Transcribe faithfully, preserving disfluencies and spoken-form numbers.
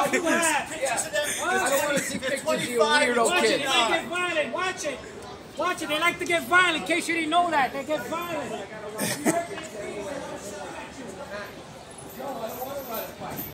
Look at that. I don't want to see pictures of you weirdo Watch it, kids. they get violent. Watch it. Watch it. They like to get violent. In case you didn't know that, they get violent.